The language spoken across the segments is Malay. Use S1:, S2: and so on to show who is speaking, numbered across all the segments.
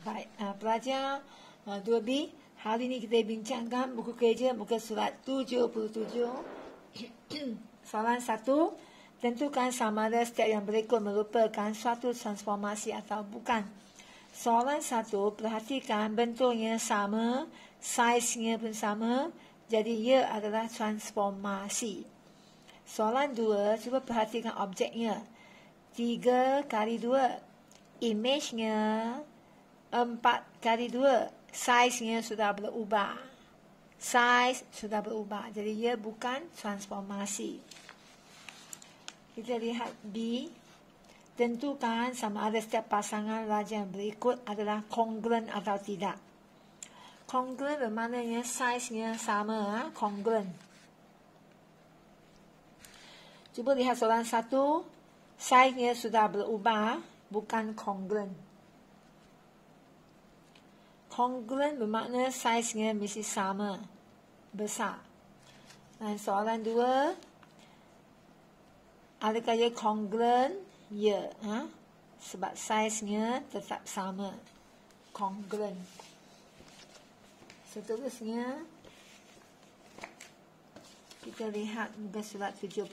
S1: Baik, pelajar 2B, hari ini kita bincangkan buku kerja muka surat 77. Soalan 1, tentukan sama ada step yang berikut merupakan suatu transformasi atau bukan. Soalan 1, perhatikan bentuknya sama, saiznya pun sama, jadi ia adalah transformasi. Soalan 2, cuba perhatikan objeknya. 3 kali 2, image-nya 4 kali 2, saiznya sudah berubah. Saiz sudah berubah, jadi ia bukan transformasi. Kita lihat B. Tentukan sama ada setiap pasangan raja yang berikut adalah kongruent atau tidak. Kongruent bermaknanya saiznya sama, kongruent. Cuba lihat soalan 1, saiznya sudah berubah, bukan kongruent. Kongruent bermakna saiznya mesti sama, besar. Dan soalan 2, adakah ia kongruent? Ya, sebab saiznya tetap sama, kongruent. Seterusnya, kita lihat muka surat 78.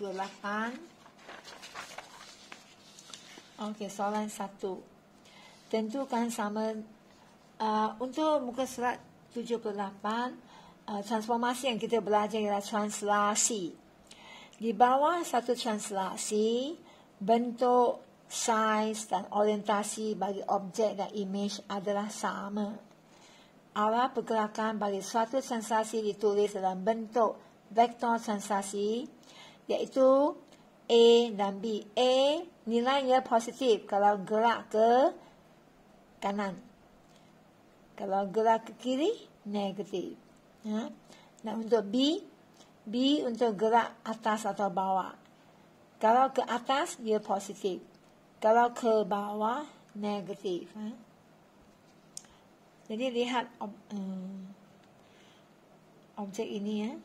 S1: Okey, soalan 1. Tentukan sama. Untuk muka surat 78, transformasi yang kita belajar ialah translasi. Di bawah satu translasi, bentuk, saiz dan orientasi bagi objek dan image adalah sama. Arah pergerakan bagi suatu translasi ditulis dalam bentuk vektor translasi, iaitu A dan B. A nilainya positif kalau gerak ke kanan. Kalau gerak ke kiri, negatif. Dan untuk B untuk gerak atas atau bawah. Kalau ke atas, dia positif. Kalau ke bawah, negatif. Jadi lihat objek ini.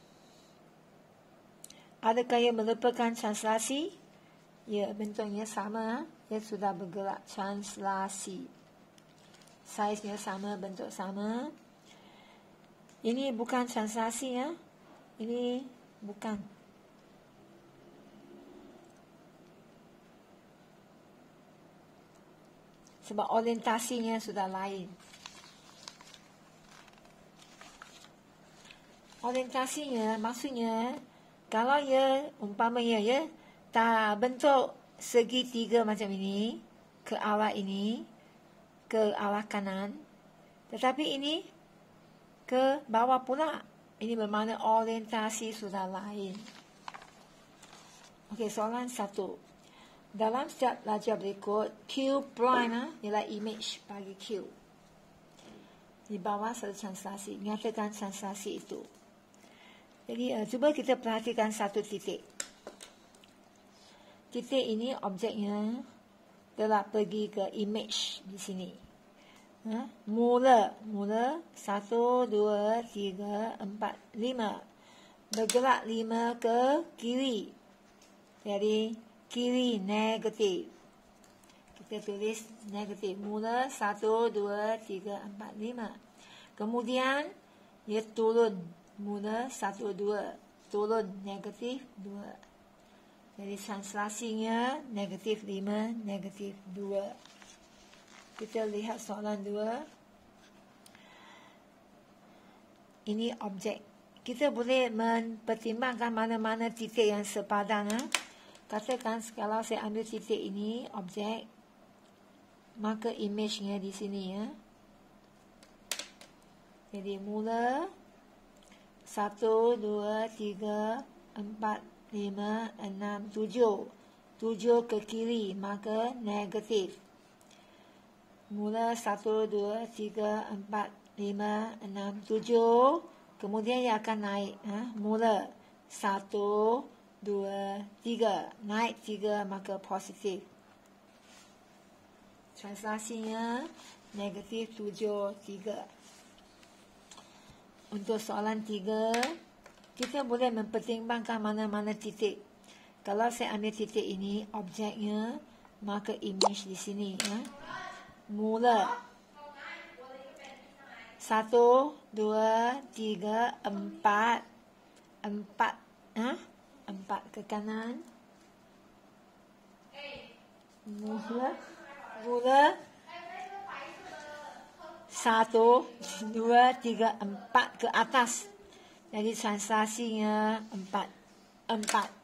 S1: Adakah ia merupakan translasi? Ya, bentuknya sama. Dia sudah bergerak translasi. Saiznya sama, bentuk sama. Ini bukan translasi, ya. Ini bukan. Sebab orientasinya sudah lain. Orientasinya maksudnya, kalau ia umpamanya tak bentuk segitiga macam ini, ke arah ini, ke arah kanan, tetapi ini ke bawah pula. Ini bermakna orientasi sudah lain. Okey, soalan 1. Dalam setiap pelajar berikut, Q prime ialah image bagi Q. Di bawah satu translasi, nyatakan translasi itu. Jadi, cuba kita perhatikan satu titik. Titik ini objeknya telah pergi ke image di sini. Mula 1, 2, 3, 4, 5. Bergerak 5 ke kiri. Jadi kiri negatif. Kita tulis negatif. Mula 1, 2, 3, 4, 5. Kemudian dia turun. Mula 1, 2. Turun negatif 2. Jadi translasinya negatif 5, negatif 2. Kita lihat soalan 2. Ini objek. Kita boleh mempertimbangkan mana-mana titik yang sepadan. Katakan kalau saya ambil titik ini, objek, maka image-nya di sini. Jadi mula 1, 2, 3, 4, 5, 6, 7. 7 ke kiri, maka negatif. Mula 1, 2, 3, 4, 5, 6, 7. Kemudian ia akan naik. Mula 1, 2, 3. Naik 3, maka positif. Translasinya negatif 7, 3. Untuk soalan 3, kita boleh mempertimbangkan mana-mana titik. Kalau saya ambil titik ini, objeknya, maka image di sini. Mula 1, 2, 3, 4. 4 ke kanan. Mula. 1, 2, 3, 4 ke atas. Jadi translasinya 4.